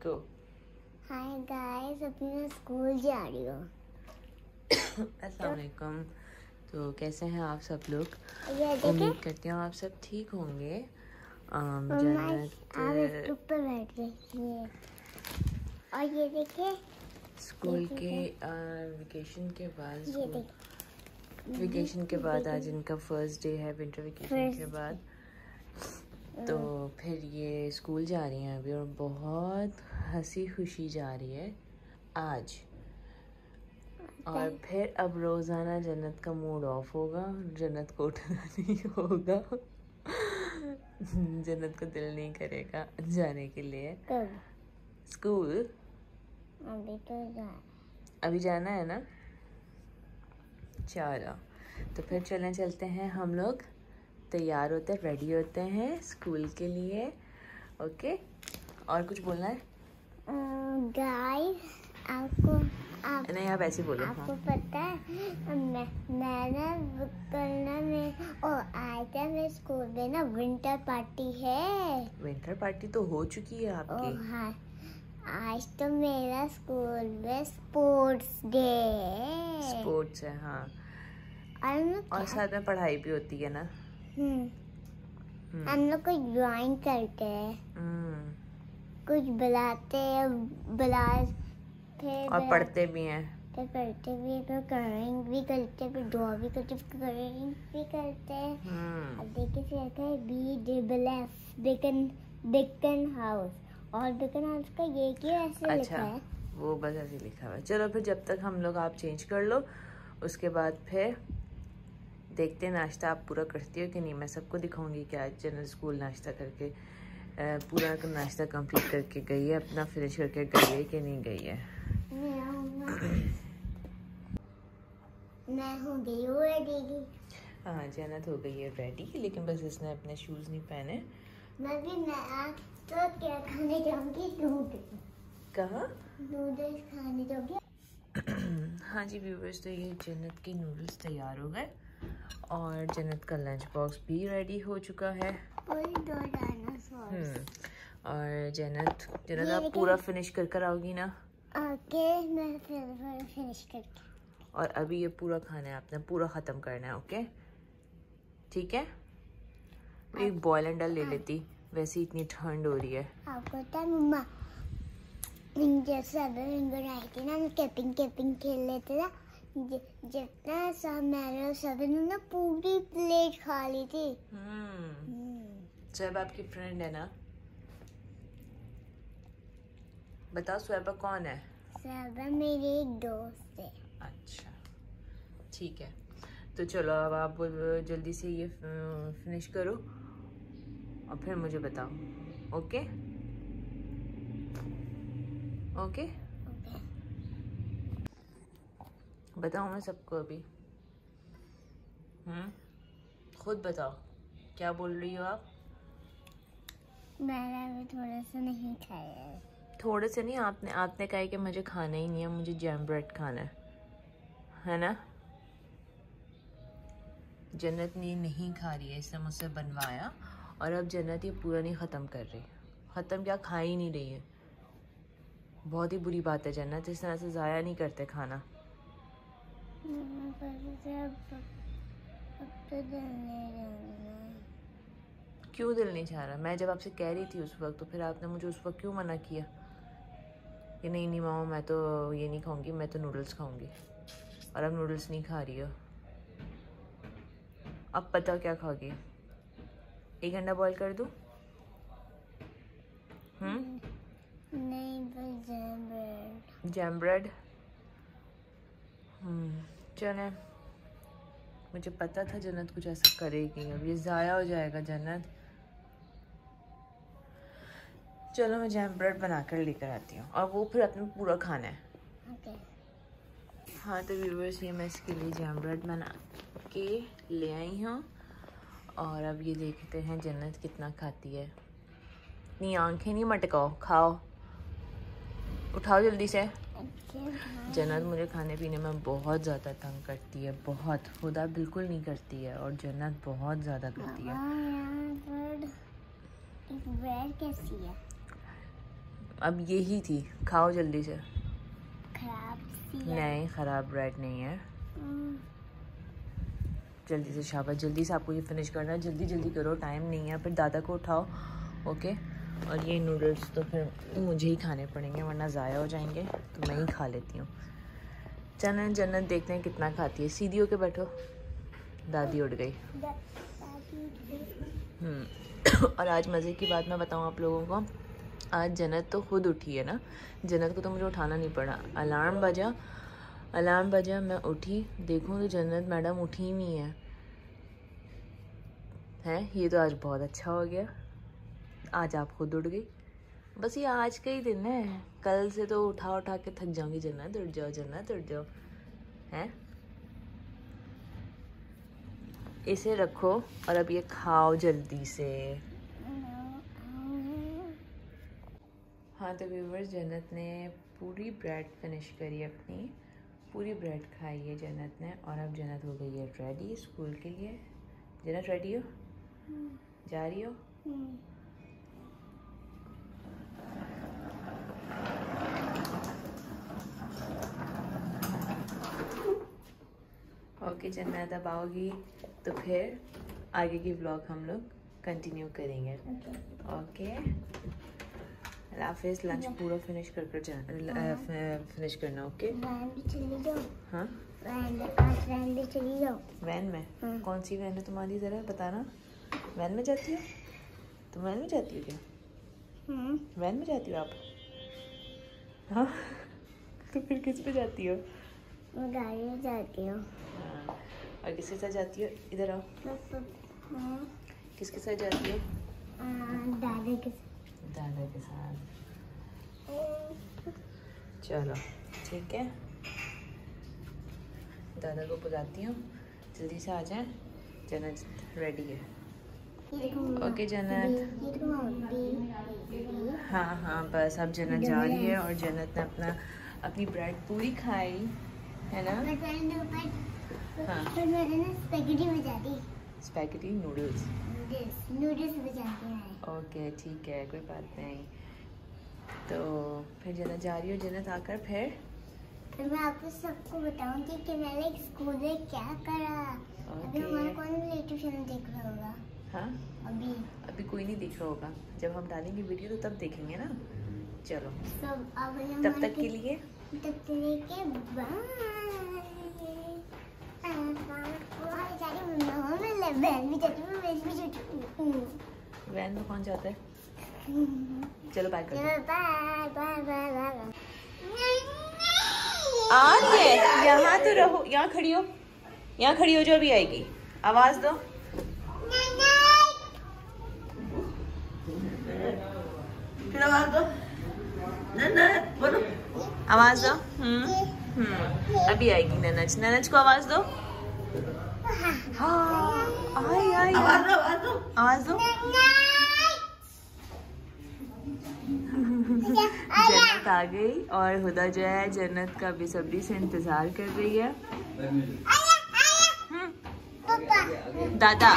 गो। Hi guys, अभी मैं school जा रही हूँ। अस्सलाम वालेकुम। तो कैसे हैं आप सब लोग? उम्मीद करती हूँ आप सब ठीक होंगे। जन्नत आप स्टूप पे बैठ रही है और ये देखिए स्कूल के वेकेशन के बाद आज इनका फर्स्ट डे है विंटर वेकेशन के बाद। तो फिर ये स्कूल जा रही हैं अभी और बहुत हंसी खुशी जा रही है आज। और फिर अब रोज़ाना जन्नत का मूड ऑफ होगा, जन्नत को उठना नहीं होगा। जन्नत को दिल नहीं करेगा जाने के लिए स्कूल। अभी जाना है ना? चलो तो फिर चलते हैं हम लोग, तैयार होते हैं, रेडी होते हैं स्कूल के लिए। ओके, और कुछ बोलना है? गाइस नहीं, आप ऐसे बोलो। आपको पता है मेरे स्कूल में ना विंटर पार्टी है। विंटर पार्टी तो हो चुकी है आपकी। हाँ, आज तो मेरा स्कूल में स्पोर्ट्स डे है। स्पोर्ट्स है, हाँ। और साथ में पढ़ाई भी होती है ना। हम लोग कुछ ड्राइंग करते हैं, कुछ बनाते हैं, और पढ़ते भी हैं। फिर कलरिंग भी करते हैं, फिर ड्रॉ भी करते हैं, फिर कलरिंग भी करते हैं। अब देखिए बेकन हाउस, और बेकन हाउस का ये क्या ऐसे लिखा है? वो बस ऐसे लिखा हुआ है। चलो फिर जब तक हम लोग, आप चेंज कर लो, उसके बाद फिर देखते हैं नाश्ता आप पूरा करती हो कि नहीं। मैं सबको दिखाऊंगी कि आज जनरल स्कूल नाश्ता करके पूरा नाश्ता कंप्लीट करके गई है, अपना फिनिश करके गई है कि नहीं गई है। मैं हो गई हूँ रेडी। हाँ, जन्नत हो गई है रेडी, लेकिन बस इसने अपने शूज़ नहीं पहने। मैं तो क्या खाने जाऊंगी? कहाँ? नूडल्स खाने जाऊंगी। हाँ जी व्यूवर्स, तो ये जन्नत के नूडल्स तैयार हो गए और जन्नत का लंच बॉक्स भी रेडी हो चुका है। और 2 डायनासोर। और जन्नत आप पूरा फिनिश कर आओगी ना? ओके, मैं फिर फिनिश करके। और अभी ये पूरा खाना है, आपने पूरा ख़त्म करना है। ओके ठीक है। एक बॉयल एंडल ले लेती, वैसे इतनी ठंड हो रही है। आपको पता है मम्मा, जैसे आई थी ना, कैपिंग खेल लेते ना, जितना सब मैंने सभी ने पूरी प्लेट खा ली थी। स्वैब आपकी फ्रेंड है ना? बताओ स्वैबा कौन है? स्वैबा मेरी एक दोस्त है। अच्छा ठीक है, तो चलो अब आप जल्दी से ये फिनिश करो और फिर मुझे बताओ। ओके ओके बताओ मैं सबको अभी। खुद बताओ क्या बोल रही हो आप? मैंने अभी थोड़ा सा नहीं खाया है। थोड़े से नहीं, आपने कहा कि मुझे खाना ही नहीं है, मुझे जैम ब्रेड खाना है ना? जन्नत ने नहीं खा रही है, इसने मुझसे बनवाया और अब जन्नत ये पूरा नहीं ख़त्म कर रही। ख़त्म क्या, खा ही नहीं रही है। बहुत ही बुरी बात है जन्नत, इस तरह से ज़ाया नहीं करते खाना। क्यों दिल नहीं चाह रहा? मैं जब आपसे कह रही थी उस वक्त, तो फिर आपने मुझे उस वक्त क्यों मना किया कि नहीं मामा मैं तो ये नहीं खाऊंगी, मैं तो नूडल्स खाऊंगी। और अब नूडल्स नहीं खा रही हो। अब पता क्या खाओगी? 1 अंडा बॉईल कर दूं? नहीं, बस जैम ब्रेड। चले, मुझे पता था जन्नत कुछ ऐसा करेगी। अब ये ज़ाया हो जाएगा जन्नत। चलो मैं जैम ब्रेड बना कर लेकर आती हूँ और वो फिर अपने पूरा खाना है। हाँ तो व्यूअर्स, ये मैं इसके लिए जैम ब्रेड बना के ले आई हूँ और अब ये देखते हैं जन्नत कितना खाती है। नहीं, आंखें नहीं मटकाओ, खाओ, उठाओ जल्दी से। जन्नत मुझे खाने पीने में बहुत ज़्यादा तंग करती है, बहुत। खुदा बिल्कुल नहीं करती है और जन्नत बहुत ज़्यादा करती है। ब्रेड कैसी है? अब यही थी, खाओ जल्दी से। खराब सी है। नहीं ख़राब ब्रेड नहीं है। जल्दी से शाबाश, जल्दी से आपको ये फिनिश करना है, जल्दी जल्दी करो, टाइम नहीं है। फिर दादा को उठाओ, ओके। और ये नूडल्स तो फिर मुझे ही खाने पड़ेंगे वरना ज़ाया हो जाएंगे, तो मैं ही खा लेती हूँ। चलें जन्नत देखते हैं कितना खाती है। सीधी होके बैठो, दादी उठ गई। और आज मज़े की बात मैं बताऊँ आप लोगों को, आज जन्नत तो खुद उठी है ना, जन्नत को तो मुझे उठाना नहीं पड़ा। अलार्म बजा, मैं उठी, देखूँ तो जन्नत मैडम उठी नहीं है। ये तो आज बहुत अच्छा हो गया, आज आप खुद उठ गई। बस ये आज का ही दिन है, कल से तो उठा के थक जाऊंगी। जन्नत उठ जाओ, जन्नत उठ जाओ, हैं। इसे रखो और अब ये खाओ जल्दी से। हाँ तो व्यूवर्स, जन्नत ने पूरी ब्रेड फिनिश करी, अपनी पूरी ब्रेड खाई है जन्नत ने। और अब जन्नत हो गई है रेडी स्कूल के लिए। जन्नत रेडी हो? जा रही हो? ओके जन्नत, अब आओगी तो फिर आगे की व्लॉग हम लोग कंटिन्यू करेंगे। ओके हाफिज़। लंच पूरा फिनिश कर फिनिश करना। ओके चली जाओ। हाँ वैन में चली जाओ। वैन में? कौन सी वैन है तुम्हारी, ज़रा बताना। वैन में जाती हो तुम? वैन में जाती हो क्या? वैन में जाती हो आप? हाँ तो फिर किस पे जाती हो? मैं गाड़ी में जाती हूँ। और किसके साथ जाती हो? इधर आओ। किसके साथ जाती हो? दादा के साथ। चलो ठीक है, दादा को बुलाती हूँ, जल्दी से आ जाए। जन्नत रेडी है। ओके जन्नत। हाँ बस अब जन्नत जा रही है और जन्नत ने अपनी ब्रेड पूरी खाई है ना। हाँ स्पैगेटी नूडल्स बजाते हैं। ओके ठीक है, कोई बात नहीं। तो फिर जन्नत जा रही हो। जन्नत आकर फिर मैं आपको सबको बताऊंगी कि मैंने स्कूल में क्या करा। अभी हमारा कौन रिलेटिव चैनल देख रहा होगा? हाँ अभी कोई नहीं देख रहा होगा, जब हम डालेंगे वीडियो तो तब देखेंगे ना। चलो तब तक के लिए वैन में कौन जाता है? चलो बाय कर। आ रही है, यहाँ तो रहो, यहाँ खड़ी हो जो अभी आएगी। आवाज दो। फिर आवाज दो। बोलो आवाज दो। अभी आएगी ननच। ननच को आवाज दो। हाँ आई आवाज दो। जन्नत आ गई और हुदा जो है जन्नत का बेसब्री से इंतजार कर रही है। दादा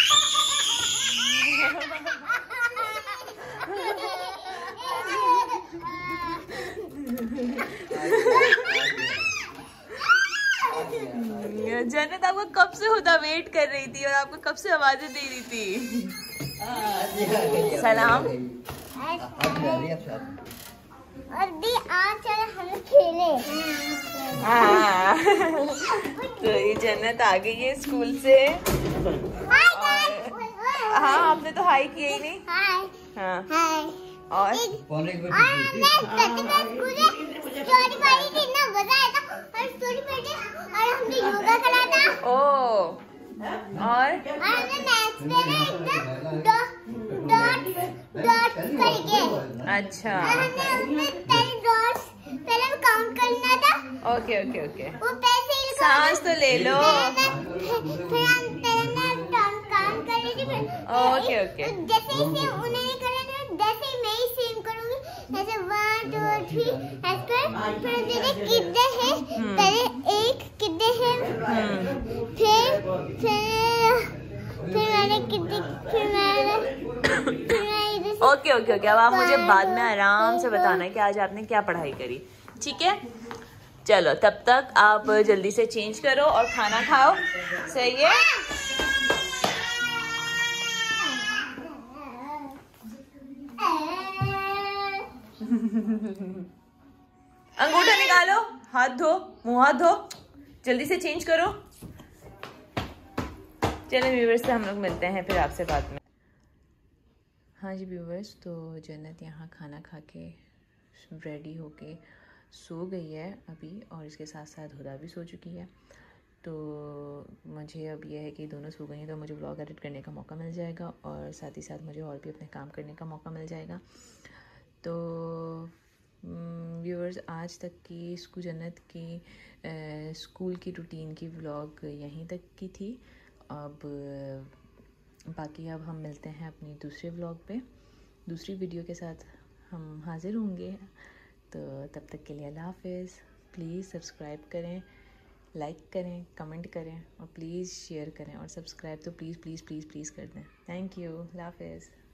जन्नत आपको कब से हुदा वेट कर रही थी और आपको कब से आवाजें दे रही थी। सलाम। और भी आज हम खेले। तो ये जन्नत आ गई है स्कूल से। हाँ आपने तो हाई किया ही नहीं। हाँ और हमने योगा करा था। ओ और अच्छा पहले काउंट करना था। ओके ओके ओके वो पैसे ही सांस तो ले लो। ओके ओके जैसे ही उन्हें करेंगे वैसे ही मैं ही सेम करूंगी। ऐसे 1 2 3 ऐसे फिर मेरे कितने हैं, पहले एक कितने हैं, फिर मैंने कितने, फिर मैं इधर ओके ओके ओके, अब आप मुझे बाद में आराम से बताना कि आज आपने क्या पढ़ाई करी, ठीक है? चलो तब तक आप जल्दी से चेंज करो और खाना खाओ, सही है? अंगूठा निकालो, हाथ धो, मुंह हाथ धो, जल्दी से चेंज करो। चलो व्यूवर्स, से हम लोग मिलते हैं फिर आपसे बाद में। हाँ जी व्यूवर्स, तो जन्नत यहाँ खाना खा के रेडी होके सो गई है अभी, और इसके साथ साथ हुदा भी सो चुकी है। तो मुझे अब यह है कि दोनों सो गई हैं, तो मुझे व्लॉग एडिट करने का मौका मिल जाएगा और साथ ही साथ मुझे और भी अपने काम करने का मौका मिल जाएगा। तो व्यूअर्स, आज तक की जन्नत की स्कूल की रूटीन की व्लॉग यहीं तक की थी। अब बाकी अब हम मिलते हैं अपनी दूसरे व्लॉग पे, दूसरी वीडियो के साथ हम हाज़िर होंगे। तो तब तक के लिए अल्लाह हाफ़िज़। प्लीज़ सब्सक्राइब करें, लाइक करें, कमेंट करें और प्लीज़ शेयर करें, और सब्सक्राइब तो प्लीज़ प्लीज़ प्लीज़ प्लीज़ कर दें। थैंक यू, अल्लाह हाफ़िज़।